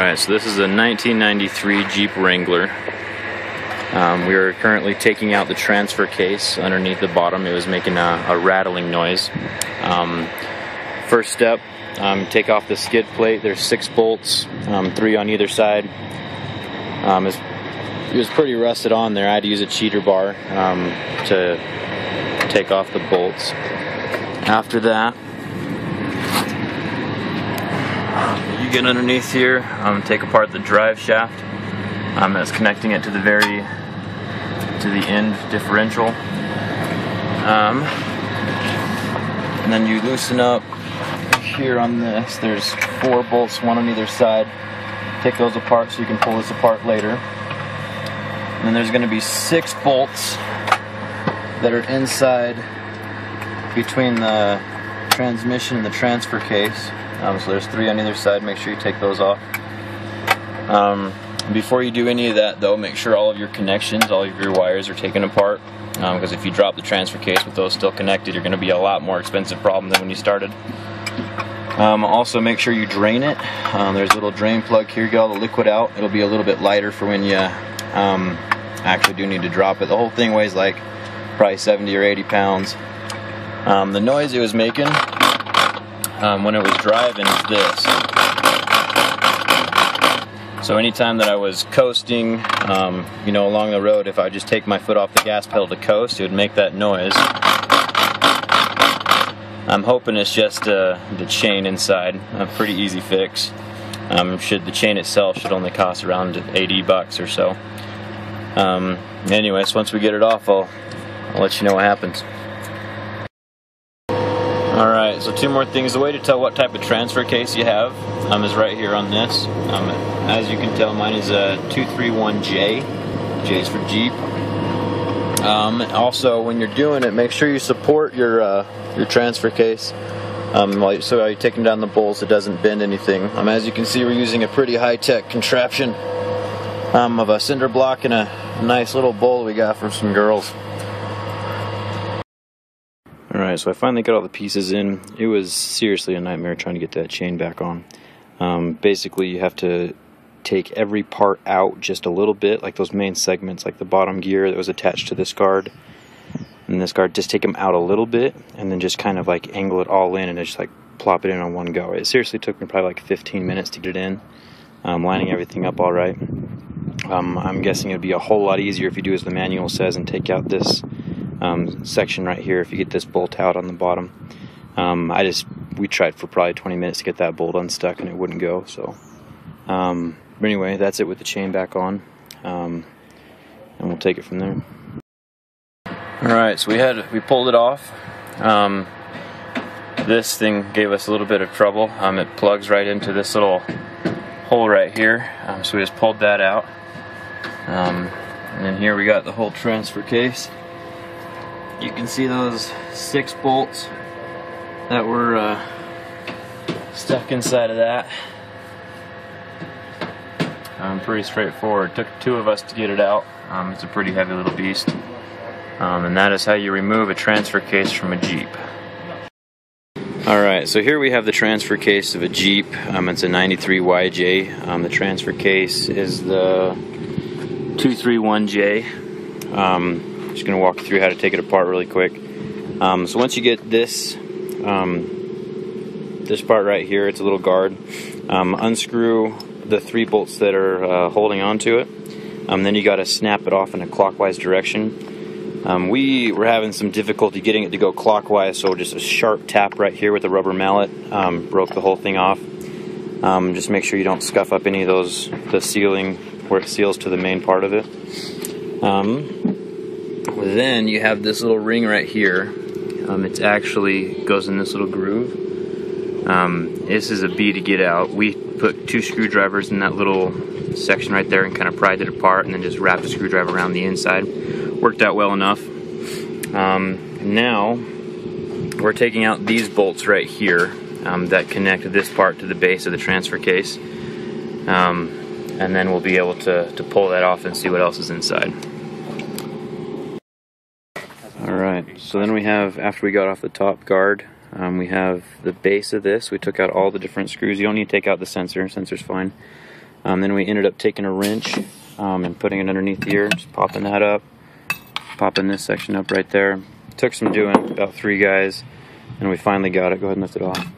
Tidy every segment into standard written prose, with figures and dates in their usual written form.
Alright, so this is a 1993 Jeep Wrangler. We are currently taking out the transfer case underneath the bottom. It was making a rattling noise. First step, take off the skid plate. There's 6 bolts, 3 on either side. It was pretty rusted on there. I had to use a cheater bar to take off the bolts. After that, you get underneath here, take apart the drive shaft that's connecting it to the end differential, and then you loosen up here on this. There's 4 bolts, 1 on either side. Take those apart so you can pull this apart later. And then there's going to be 6 bolts that are inside between the transmission and the transfer case. So there's 3 on either side. Make sure you take those off. Before you do any of that though, make sure all of your connections, all of your wires are taken apart, because if you drop the transfer case with those still connected, you're going to be a lot more expensive problem than when you started. Also make sure you drain it. There's a little drain plug here. Get all the liquid out. It'll be a little bit lighter for when you actually do need to drop it. The whole thing weighs like probably 70 or 80 pounds. The noise it was making when it was driving is this. So anytime that I was coasting, along the road, if I just take my foot off the gas pedal to coast, it would make that noise. I'm hoping it's just the chain inside. A pretty easy fix. The chain itself should only cost around $80 or so. Anyways, once we get it off, I'll let you know what happens. Alright, so 2 more things. The way to tell what type of transfer case you have is right here on this. As you can tell, mine is a 231J. J is for Jeep. Also, when you're doing it, make sure you support your transfer case. So while you're taking down the bolts, it doesn't bend anything. As you can see, we're using a pretty high-tech contraption of a cinder block and a nice little bowl we got from some girls. Alright, so I finally got all the pieces in. It was seriously a nightmare trying to get that chain back on. Basically, you have to take every part out just a little bit, like those main segments, like the bottom gear that was attached to this guard and this guard. Just take them out a little bit and then just kind of like angle it all in and just like plop it in on one go. It seriously took me probably like 15 minutes to get it in, lining everything up all right. I'm guessing it would be a whole lot easier if you do as the manual says and take out this section right here. If you get this bolt out on the bottom, we tried for probably 20 minutes to get that bolt unstuck and it wouldn't go. So but anyway, that's it with the chain back on, and we'll take it from there. Alright, so we pulled it off. This thing gave us a little bit of trouble. It plugs right into this little hole right here, so we just pulled that out. And then here we got the whole transfer case. You can see those 6 bolts that were stuck inside of that. Pretty straightforward. It took 2 of us to get it out. It's a pretty heavy little beast. And that is how you remove a transfer case from a Jeep. Alright, so here we have the transfer case of a Jeep. It's a 93 YJ. The transfer case is the 231J. Just going to walk you through how to take it apart really quick. So once you get this part right here, it's a little guard. Unscrew the 3 bolts that are holding onto it. Then you got to snap it off in a clockwise direction. We were having some difficulty getting it to go clockwise, so just a sharp tap right here with a rubber mallet broke the whole thing off. Just make sure you don't scuff up any of the sealing where it seals to the main part of it. Then you have this little ring right here. It actually goes in this little groove. This is a B to get out. We put 2 screwdrivers in that little section right there and kind of pried it apart and then just wrapped a screwdriver around the inside. Worked out well enough. Now we're taking out these bolts right here that connect this part to the base of the transfer case, and then we'll be able to pull that off and see what else is inside. Alright, so then we have, after we got off the top guard, we have the base of this. We took out all the different screws. You don't need to take out the sensor. Sensor's fine. Then we ended up taking a wrench and putting it underneath here, just popping that up, popping this section up right there. Took some doing, about 3 guys, and we finally got it. Go ahead and lift it off.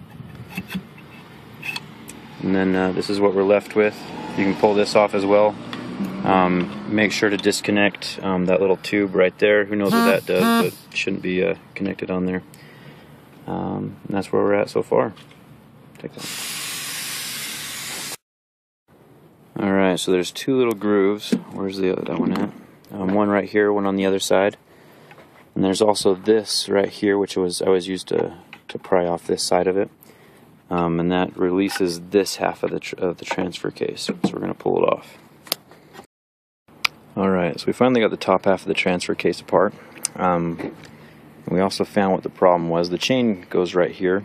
And then this is what we're left with. You can pull this off as well. Make sure to disconnect that little tube right there. Who knows what that does, but it shouldn't be connected on there. And that's where we're at so far. Take that. Alright, so there's 2 little grooves. Where's that one at? One right here, one on the other side. And there's also this right here, which I always used to pry off this side of it. And that releases this half of the transfer case. So we're going to pull it off. Alright, so we finally got the top half of the transfer case apart. We also found what the problem was. The chain goes right here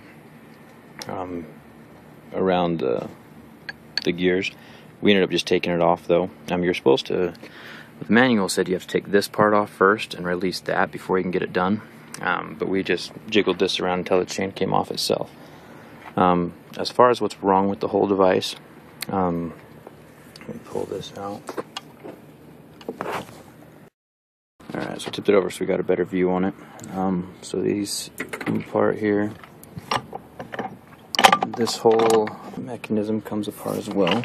around the gears. We ended up just taking it off though. You're supposed to, the manual said you have to take this part off first and release that before you can get it done. But we just jiggled this around until the chain came off itself. As far as what's wrong with the whole device, let me pull this out. Alright, so I tipped it over so we got a better view on it. So these come apart here. This whole mechanism comes apart as well.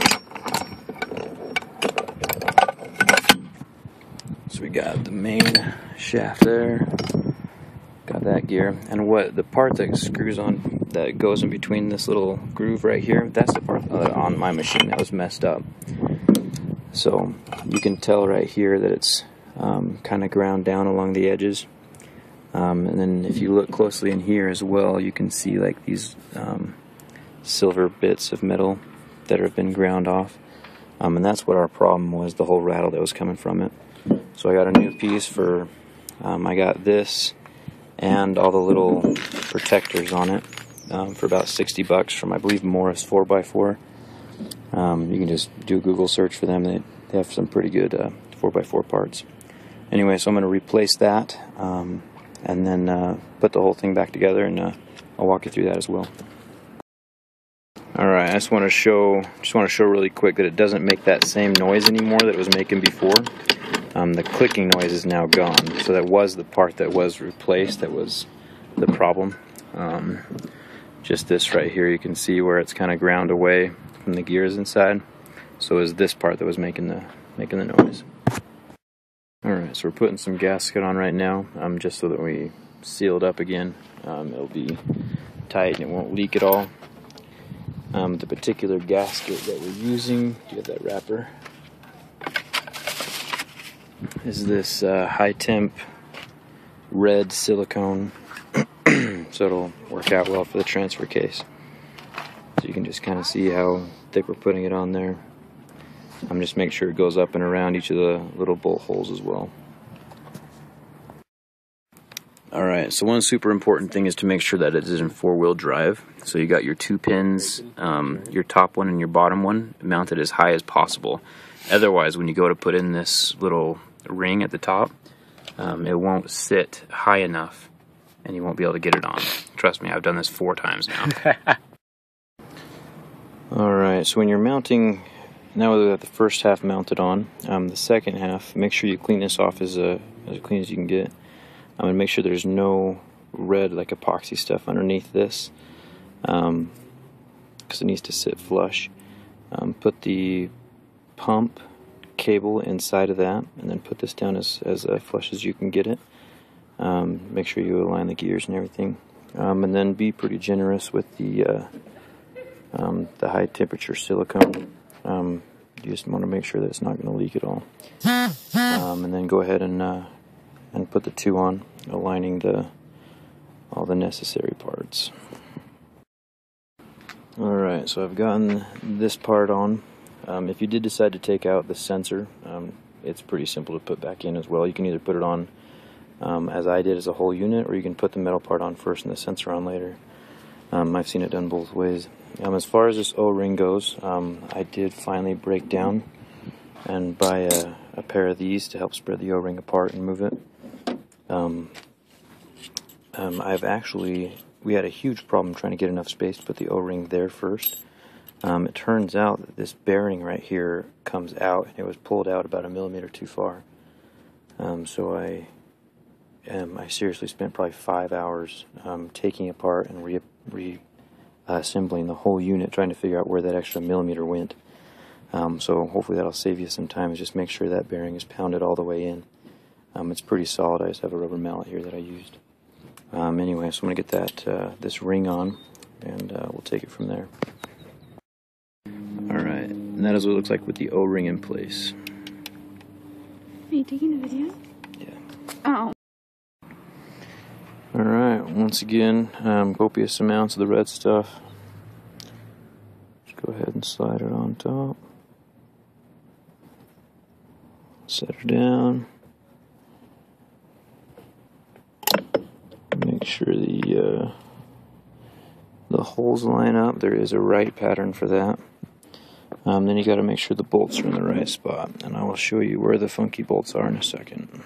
So we got the main shaft there, got that gear, and what the part that screws on, that goes in between this little groove right here, that's the part on my machine that was messed up. So you can tell right here that it's kind of ground down along the edges. And then if you look closely in here as well, you can see like these silver bits of metal that have been ground off. And that's what our problem was, the whole rattle that was coming from it. So I got a new piece for, I got this and all the little protectors on it for about $60 from, I believe, Morris 4x4. You can just do a Google search for them. They have some pretty good 4x4 parts. Anyway, so I'm going to replace that and then put the whole thing back together, and I'll walk you through that as well. Alright, I just want to show really quick that it doesn't make that same noise anymore that it was making before. The clicking noise is now gone. So that was the part that was replaced, that was the problem. Just this right here, you can see where it's kind of ground away from the gears inside. So it was this part that was making the noise. Alright, so we're putting some gasket on right now, just so that we seal it up again. It'll be tight and it won't leak at all. The particular gasket that we're using, do you have that wrapper? Is this high temp red silicone, so it'll work out well for the transfer case. So you can just kind of see how thick we're putting it on there. Just make sure it goes up and around each of the little bolt holes as well. Alright, so one super important thing is to make sure that it is in 4-wheel drive. So you got your 2 pins, your top one and your bottom one, mounted as high as possible. Otherwise, when you go to put in this little ring at the top, it won't sit high enough and you won't be able to get it on. Trust me, I've done this 4 times now. Alright, so when you're mounting, now we've got the first half mounted on, the second half, make sure you clean this off as clean as you can get. I'm going to make sure there's no red like epoxy stuff underneath this, because it needs to sit flush. Put the pump cable inside of that, and then put this down as flush as you can get it. Make sure you align the gears and everything, and then be pretty generous with the high temperature silicone. You just want to make sure that it's not going to leak at all. And then go ahead and put the 2 on, aligning all the necessary parts. Alright, so I've gotten this part on. If you did decide to take out the sensor, it's pretty simple to put back in as well. You can either put it on as I did, as a whole unit, or you can put the metal part on first and the sensor on later. I've seen it done both ways. As far as this O-ring goes, I did finally break down and buy a pair of these to help spread the O-ring apart and move it. We had a huge problem trying to get enough space to put the O-ring there first. It turns out that this bearing right here comes out, and it was pulled out about 1 millimeter too far. So I seriously spent probably 5 hours taking apart and reassembling the whole unit, trying to figure out where that extra millimeter went. So hopefully that'll save you some time. Just make sure that bearing is pounded all the way in. It's pretty solid. I just have a rubber mallet here that I used. Anyway, so I'm going to get that this ring on, and we'll take it from there. Alright, and that is what it looks like with the O-ring in place. Are you taking a video? Yeah. Oh. Alright, once again, copious amounts of the red stuff. Just go ahead and slide it on top. Set her down. Make sure the holes line up. There is a right pattern for that. Then you got to make sure the bolts are in the right spot, and I will show you where the funky bolts are in a second.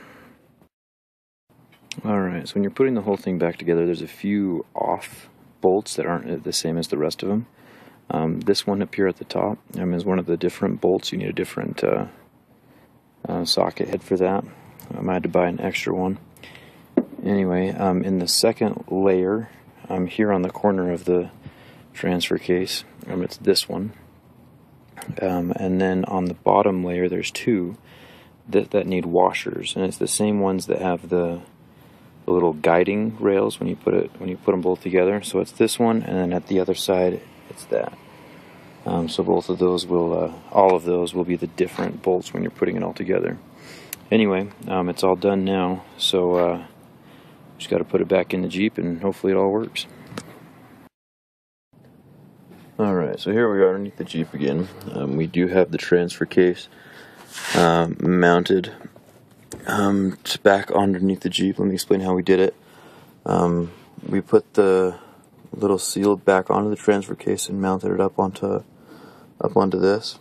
Alright, so when you're putting the whole thing back together, there's a few off bolts that aren't the same as the rest of them. This one up here at the top is one of the different bolts. You need a different socket head for that. I had to buy an extra one. Anyway, in the second layer, here on the corner of the transfer case, it's this one. And then on the bottom layer, there's two that need washers, and it's the same ones that have the little guiding rails when you put them both together. So it's this one, and then at the other side, it's that. So both of those will, all of those will be the different bolts when you're putting it all together. Anyway, it's all done now, so just got to put it back in the Jeep, and hopefully it all works. Alright, so here we are underneath the Jeep again. We do have the transfer case mounted back underneath the Jeep. Let me explain how we did it. We put the little seal back onto the transfer case and mounted it up onto this.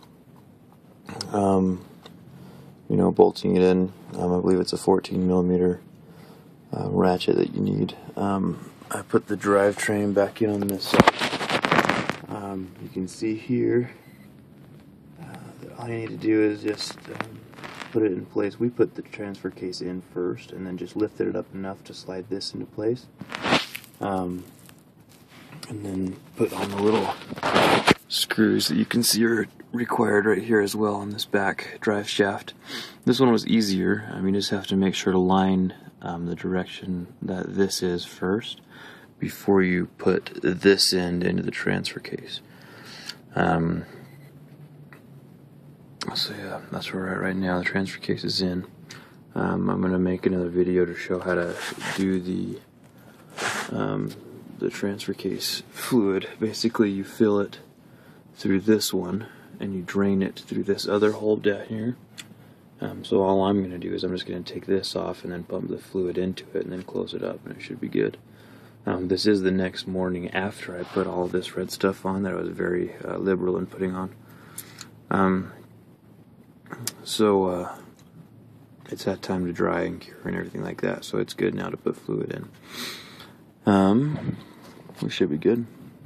Bolting it in. I believe it's a 14 millimeter ratchet that you need. I put the drivetrain back in on this side. You can see here, all you need to do is just put it in place. We put the transfer case in first, and then just lifted it up enough to slide this into place. And then put on the little screws that you can see are required right here as well on this back drive shaft. This one was easier. You just have to make sure to line the direction that this is first before you put this end into the transfer case. So yeah, that's where we're at right now. The transfer case is in. I'm going to make another video to show how to do the transfer case fluid. Basically, you fill it through this one, and you drain it through this other hole down here. So all I'm going to do is I'm just going to take this off and then pump the fluid into it and then close it up, and it should be good. This is the next morning after I put all of this red stuff on that I was very liberal in putting on. So it's had time to dry and cure and everything like that, so it's good now to put fluid in. We should be good.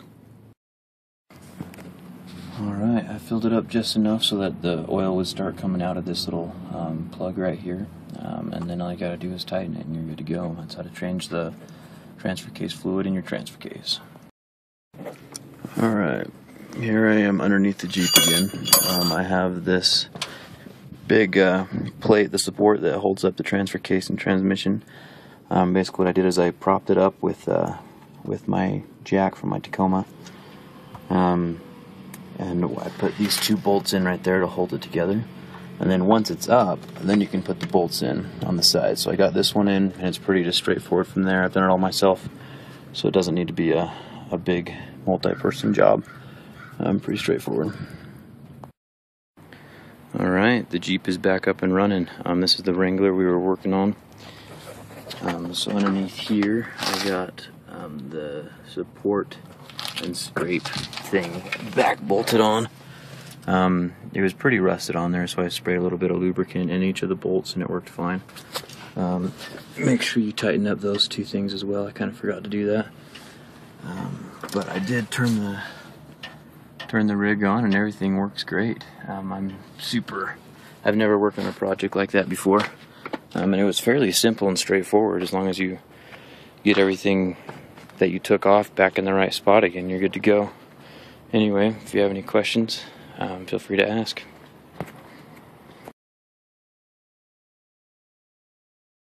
Alright, I filled it up just enough so that the oil would start coming out of this little plug right here, and then all you gotta do is tighten it and you're good to go. That's how to change the transfer case fluid in your transfer case. Alright, here I am underneath the Jeep again. I have this big plate, the support that holds up the transfer case and transmission. Basically what I did is I propped it up with my jack from my Tacoma. And I put these two bolts in right there to hold it together. And then once it's up, then you can put the bolts in on the side. So I got this one in, and it's pretty just straightforward from there. I've done it all myself, so it doesn't need to be a big multi-person job. Pretty straightforward. Alright, the Jeep is back up and running. This is the Wrangler we were working on. So underneath here, I got the support and scrape thing back bolted on. It was pretty rusted on there, so I sprayed a little bit of lubricant in each of the bolts and it worked fine. Make sure you tighten up those two things as well. I kind of forgot to do that. But I did turn turn the rig on and everything works great. I've never worked on a project like that before, and it was fairly simple and straightforward. As long as you get everything that you took off back in the right spot again, you're good to go. Anyway, if you have any questions, feel free to ask.